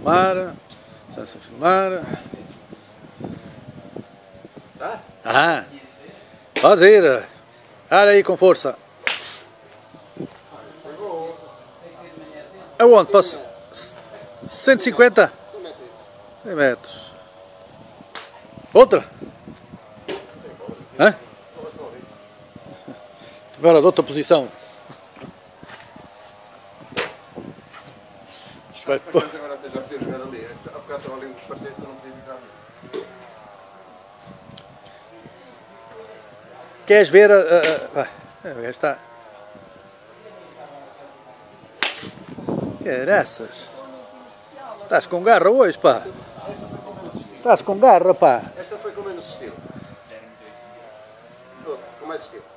filmar. Está-se a filmar. Ah, pode ir. Olha aí com força. Aonde? Posso? 150? 100 metros. Outra? Hã? Agora de outra posição. Isto vai... Agora até já podia jogar ali. Há bocado estava ali um parceiro que não podia jogar ali. Queres ver a está. Caraças. Estás com garra hoje, pá. Estás com garra, pá. Esta foi com menos estilo. Com mais estilo.